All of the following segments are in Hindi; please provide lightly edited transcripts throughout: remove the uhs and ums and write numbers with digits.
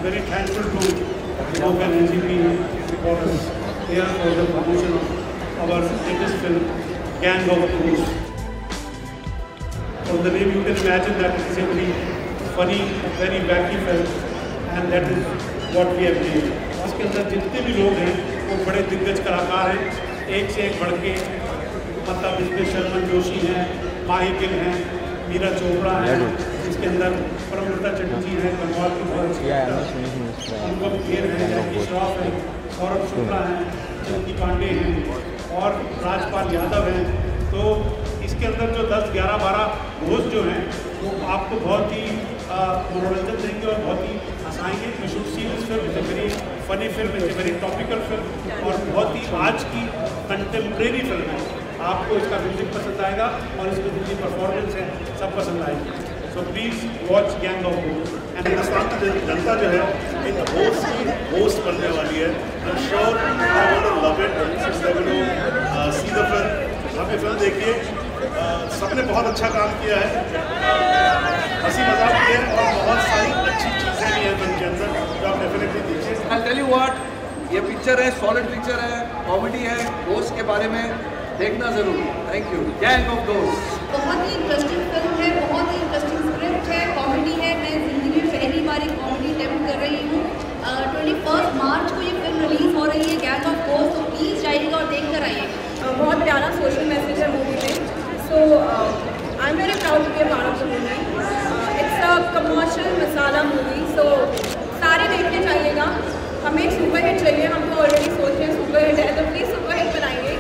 very thankful to Vogue and NGP for us here for the promotion of our latest film, Gang of Ghosts. From the name you can imagine that it is a very funny, very wacky film, and that is what we have made. इसके अंदर जितने भी लोग हैं वो बड़े दिग्गज कलाकार हैं, एक से एक बढ़ के, मतलब इसमें शर्मन जोशी हैं, माही गिल हैं, मीरा चोपड़ा हैं, इसके अंदर परमृता चटर्जी हैं, कन्नौज की बहुत अच्छी अनुपम खेर हैं, जैकी श्रॉफ हैं, सौरभ शुक्ला हैं, चंकी पांडे हैं और राजपाल यादव हैं। तो इसके अंदर जो 10, 11, 12 घोष जो हैं वो आपको बहुत ही मनोरंजन देंगे और बहुत ही हंसाएंगे। You should see this film, it's a very funny film, it's a very topical film और बहुत ही आज की कंटेम्प्रेरी फिल्म है। आपको इसका म्यूजिक पसंद आएगा और इसमें जितनी परफॉर्मेंस है सब पसंद आएगी। So please watch gang of ghost. And Hindustan की जनता जो है एक होस्ट की होस्ट बनने वाली है। I am sure I want to love it, they will see the film. आपने फिल्म देखिए, सबने बहुत अच्छा काम किया है, हंसी मजाक किया है और बहुत सारी अच्छी चीज़ें भी हैं फिल्म के अंदर जो आप डेफिनेटली देखिए। आई टेल यू व्हाट, ये पिक्चर है, सॉलिड पिक्चर है, कॉमेडी है, दोस्त के बारे में देखना जरूर। Thank you. गैंग ऑफ दोस्त बहुत ही इंटरेस्टिंग फिल्म है, बहुत ही इंटरेस्टिंग स्क्रिप्ट है, कॉमेडी है। मैं जिंदगी में पहली बार एक कॉमेडी अटेम्प्ट कर रही हूँ। 21 मार्च को ये फिल्म रिलीज हो रही है, गैंग ऑफ दोस्त, तो प्लीज़ जाइएगा और देख कर आइएगा। बहुत प्यारा सोशल मैसेज है मूवी में। So I am very proud to be a part of the movie. It's a commercial masala movie, so सारे देखने चाहिएगा। हमें एक सुपरहिट चाहिए, हम तो ऑलरेडी सोच रहे हैं सुपरहिट है, तो प्लीज़ सुपरहिट बनाइए।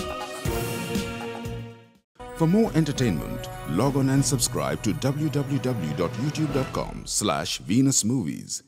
For more entertainment, log on and subscribe to www.youtube.com/VenusMovies.